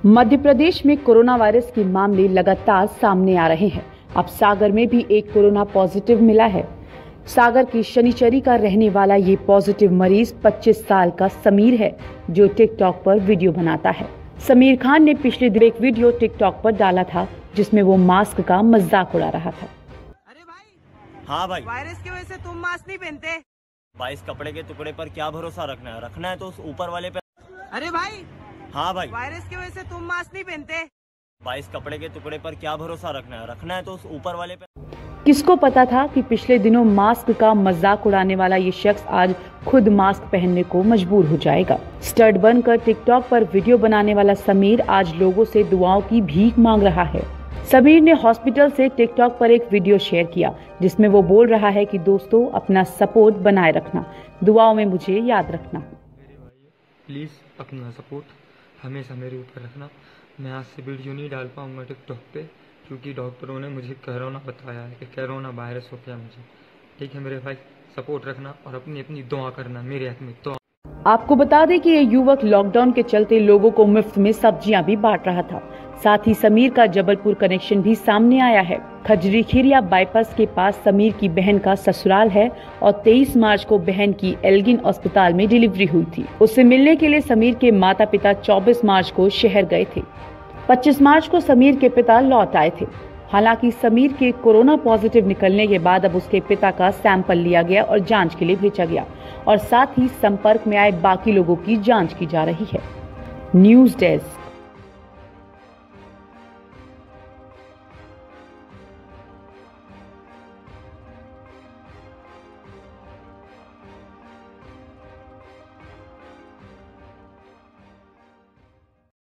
मध्य प्रदेश में corona virus के मामले लगातार सामने आ रहे हैं। अब सागर में भी एक कोरोना पॉजिटिव मिला है। सागर की शनिचरी का रहने वाला ये पॉजिटिव मरीज 25 साल का समीर है, जो टिकटॉक पर वीडियो बनाता है। समीर खान ने पिछले दिन एक वीडियो टिकटॉक पर डाला था, जिसमें वो मास्क का मजाक उड़ा रहा था। अरे भाई, हाँ भाई, वायरस की वजह से तुम मास्क नहीं पहनते। भाई इस कपड़े के टुकड़े पर क्या भरोसा रखना है तो उस ऊपर वाले पे। अरे भाई, हाँ भाई, वायरस की वजह से तुम मास्क नहीं पहनते। भाई इस कपड़े के टुकड़े पर क्या भरोसा रखना है तो उस ऊपर वाले पे। किसको पता था कि पिछले दिनों मास्क का मजाक उड़ाने वाला ये शख्स आज खुद मास्क पहनने को मजबूर हो जाएगा। स्टड बनकर टिकटॉक पर वीडियो बनाने वाला समीर आज लोगों से दुआओं की भीख मांग रहा है। समीर ने हॉस्पिटल से टिकटॉक पर एक वीडियो शेयर किया, जिसमें वो बोल रहा है कि दोस्तों, अपना सपोर्ट बनाए रखना, दुआओं में मुझे याद रखना। मेरे भाई प्लीज़ अपना सपोर्ट हमेशा मेरे ऊपर रखना। मैं आज से वीडियो नहीं डाल पाऊंगा टिकटॉक पे, क्योंकि डॉक्टरों ने मुझे कोरोना बताया है कि कोरोना वायरस हो गया मुझे। ठीक है मेरे भाई, सपोर्ट रखना और अपनी दुआ करना मेरे हक में। तो आपको बता दें कि ये युवक लॉकडाउन के चलते लोगों को मुफ्त में सब्जियां भी बांट रहा था। साथ ही समीर का जबलपुर कनेक्शन भी सामने आया है। खजरीखीरिया बाईपास के पास समीर की बहन का ससुराल है और 23 मार्च को बहन की एल्गिन अस्पताल में डिलीवरी हुई थी। उससे मिलने के लिए समीर के माता पिता 24 मार्च को शहर गए थे। 25 मार्च को समीर के पिता लौट आए थे। हालांकि समीर के कोरोना पॉजिटिव निकलने के बाद अब उसके पिता का सैंपल लिया गया और जांच के लिए भेजा गया, और साथ ही संपर्क में आए बाकी लोगों की जांच की जा रही है। News desk.